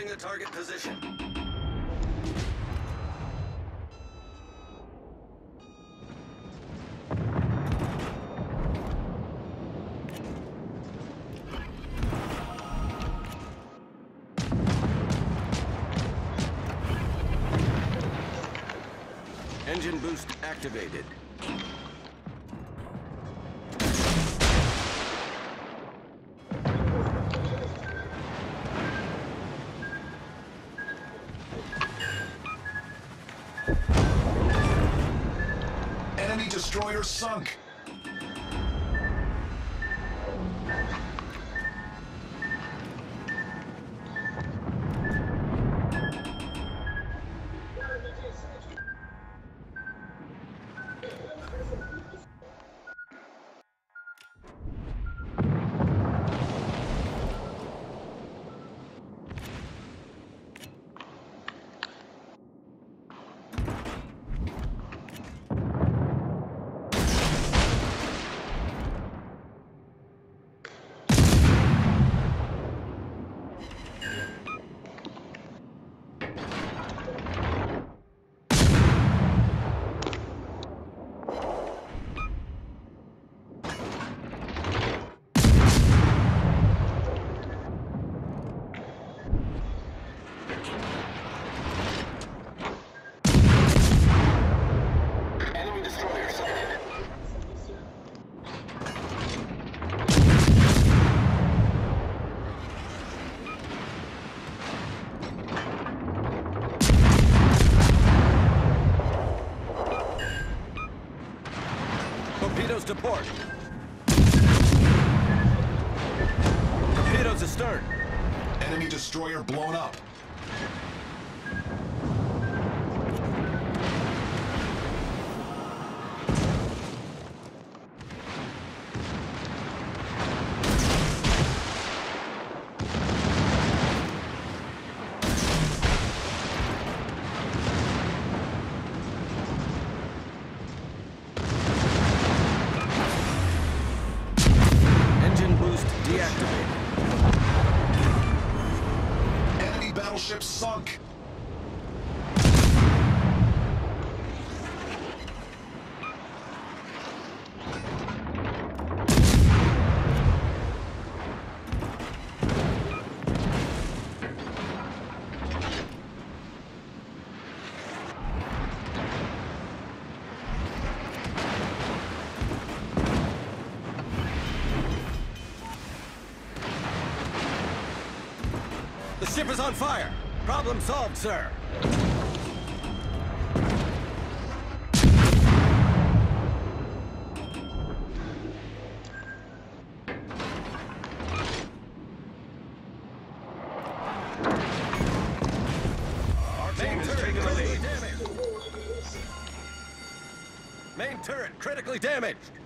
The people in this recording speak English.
Reporting the target position. Engine boost activated. Enemy destroyer sunk. Torpedoes to port. Torpedoes astern. Enemy destroyer blown up. Deactivated. Enemy battleship sunk. The ship is on fire! Problem solved, sir! Our team is taking the lead. Main turret critically damaged!